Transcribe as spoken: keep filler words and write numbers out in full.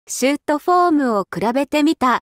シュートフォームを比べてみた。